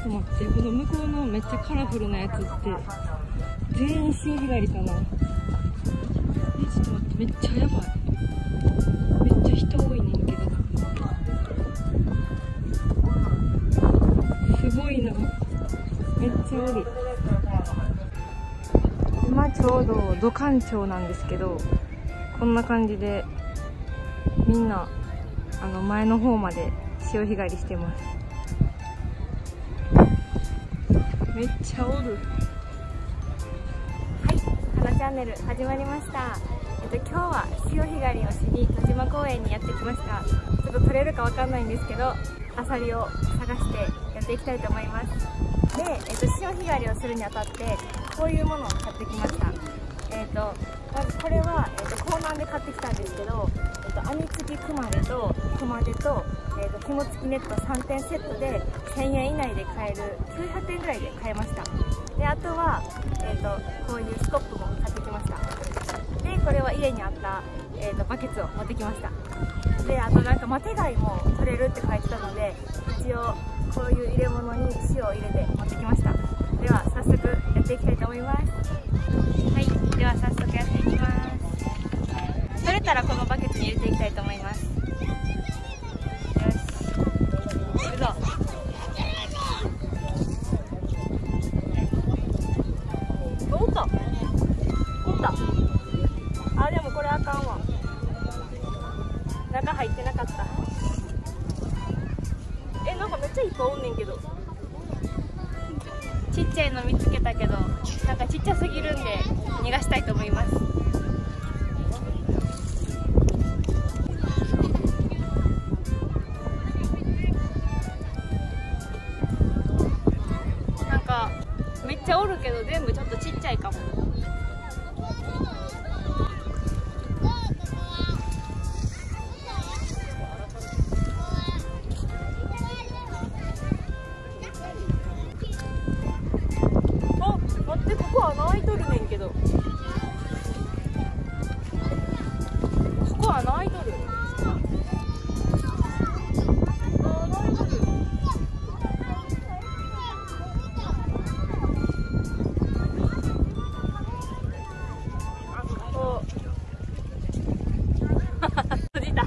と待って、この向こうのめっちゃカラフルなやつって全員潮干狩りかな。ちょっと待って、めっちゃやばい。めっちゃ人多いねんけど、すごいな、めっちゃおる。今ちょうど土管町なんですけど、こんな感じでみんな前の方まで潮干狩りしてます。めっちゃおる。はい、はなチャンネル始まりました。今日は潮干狩りをしに戸島公園にやってきました。ちょっと撮れるかわかんないんですけど、アサリを探してやっていきたいと思います。で、潮干狩りをするにあたってこういうものを買ってきました。まずこれは、港南で買ってきたんですけど、網付き熊手と熊手と、紐付きネット3点セットで1000円以内で買える900円ぐらいで買えました。で、あとは、こういうスコップも買ってきました。で、これは家にあった、バケツを持ってきました。で、あとなんかマテ貝も取れるって書いてたので、一応こういう入れ物に塩を入れて持ってきました。では早速やっていきたいと思います。はい、では早速やっていきます。取れたらこのバケツに入れていきたいと思います。よし、行くぞ。おった、おった。あ、でもこれあかんわ、中入ってなかった。なんかめっちゃいっぱいおんねんけど。ちっちゃいの見つけたけど、なんかちっちゃすぎるんで逃がしたいと思います。なんかめっちゃおるけど全部ちょっとちっちゃいかも。ここ穴開いとるねんけど、ここ穴開いとる。穴開いとる。あ、ここ閉じた。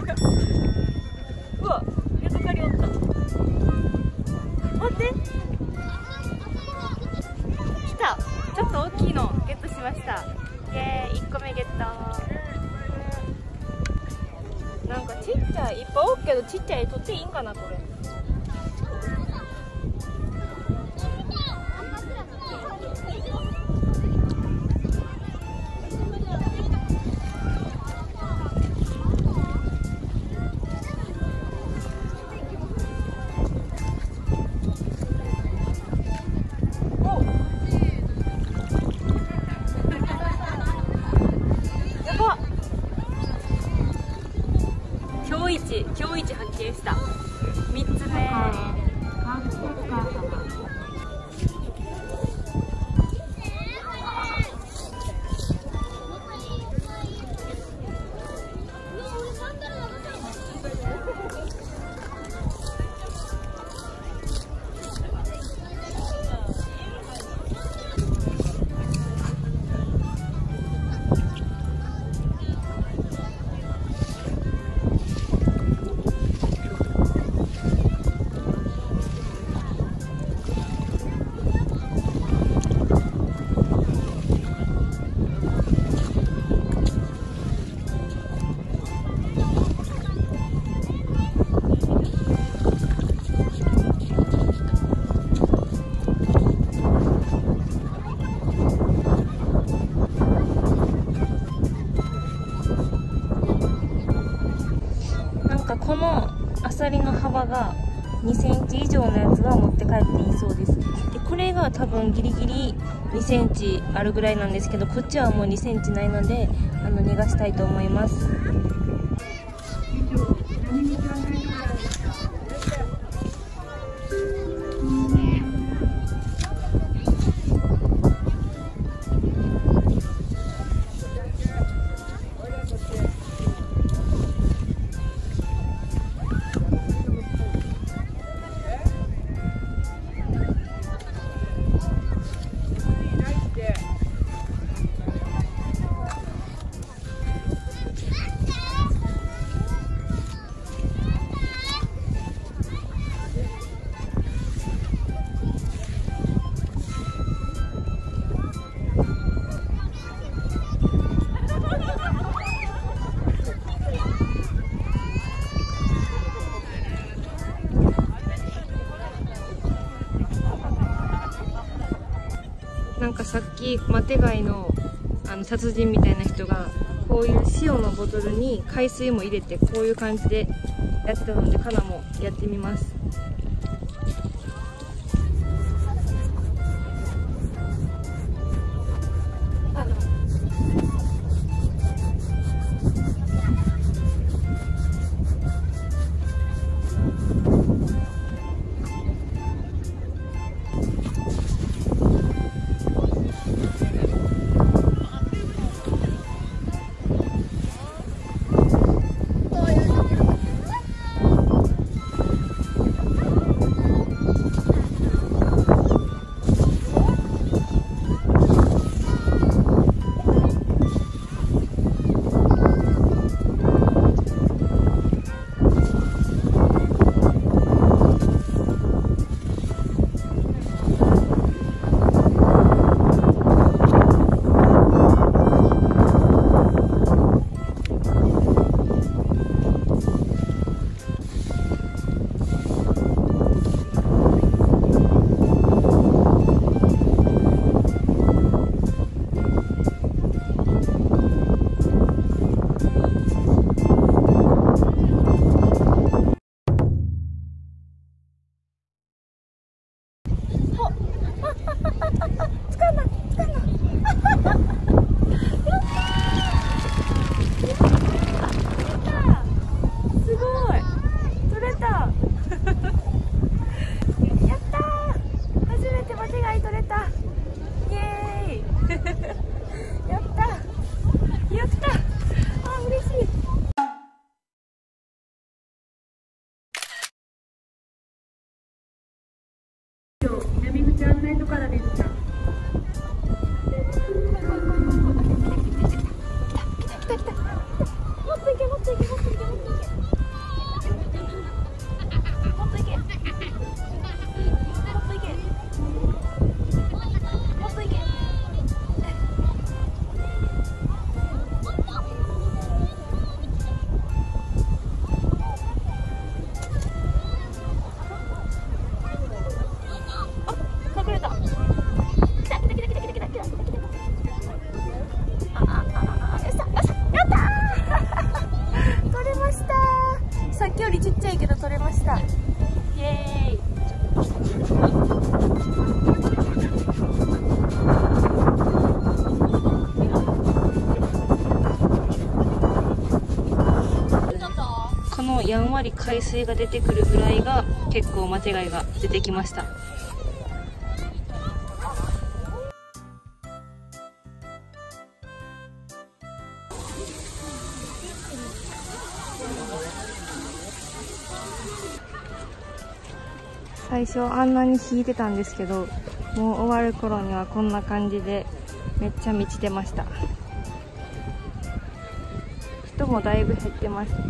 うわ、ヤドカリおった。待って、ちょっと大きいのゲットしました。イエーイ、1個目ゲット。なんかちっちゃい、いっぱいおるけどちっちゃい取っていいんかなこれ。今日一発見した。3つ目。このアサリの幅が2センチ以上のやつは持って帰っていいそうです。でこれが多分ギリギリ2センチあるぐらいなんですけど、こっちはもう2センチないので逃がしたいと思います。 なんかさっきマテ貝の殺人みたいな人がこういう塩のボトルに海水も入れてこういう感じでやってたので、カナもやってみます。 闇口案内所からでした。 さっきよりちっちゃいけど取れました。イエーイ。このやんわり海水が出てくるぐらいが結構マテ貝が出てきました。最初あんなに引いてたんですけど、もう終わる頃にはこんな感じでめっちゃ満ちてました。人もだいぶ減ってます。はい、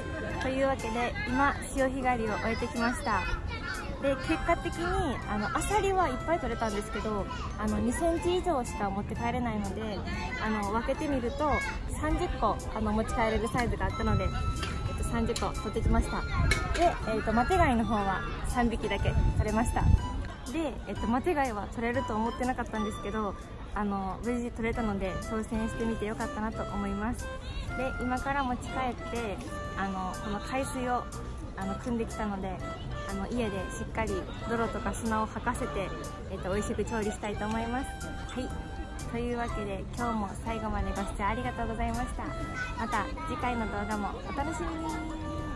というわけで今潮干狩りを終えてきました。で、結果的にアサリはいっぱい取れたんですけど、2センチ以上しか持って帰れないので、分けてみると30個持ち帰れるサイズがあったので、30個取ってきました。で、マテ貝の方は3匹だけ取れました。で、マテ貝は取れると思ってなかったんですけど、無事取れたので挑戦してみてよかったなと思います。で、今から持ち帰ってこの海水を汲んできたので、家でしっかり泥とか砂を吐かせて、美味しく調理したいと思います。はい、というわけで今日も最後までご視聴ありがとうございました。また次回の動画もお楽しみに。